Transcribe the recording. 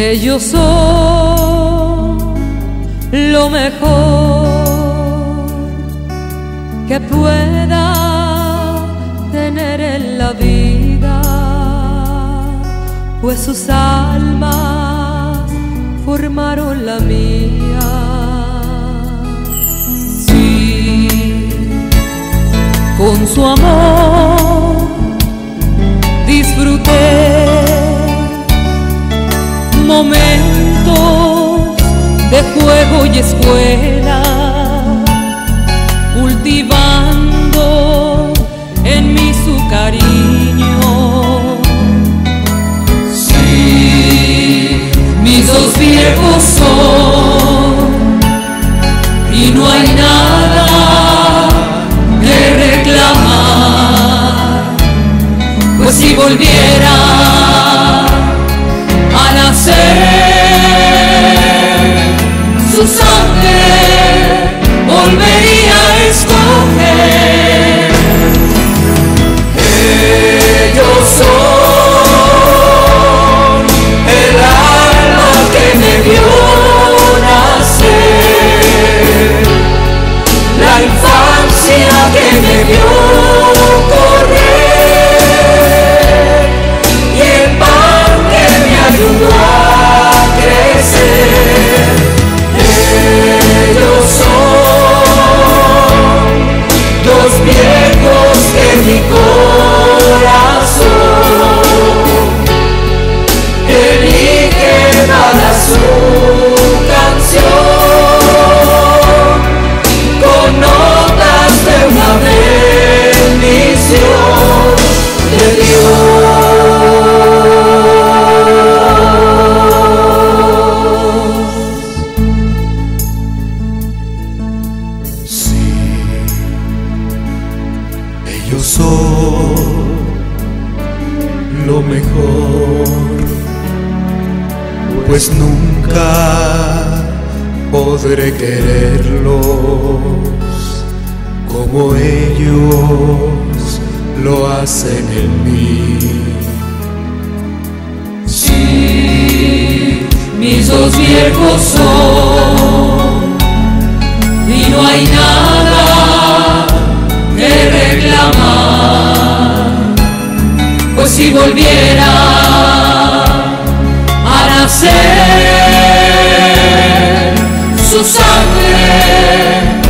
Ellos son lo mejor que pueda tener en la vida, pues sus almas formaron la mía. Sí, con su amor disfruté momentos de juego y escuela, cultivando en mí su cariño. Sí, mis dos viejos son y no hay nada que reclamar, pues si volviera a nacer, su sangre volvería a escoger. Ellos son el alma que me vio nacer, la infancia que me vio correr y el pan que me ayudó a crecer. Ellos son dos viejos que mi corazón elige para su canción, con notas de una bendición de Dios. Sí, ellos son lo mejor, pues nunca podré quererlos como ellos lo hacen en mí. Sí, mis dos viejos son y no hay nada que reclamar, pues si volviera a nacer, su sangre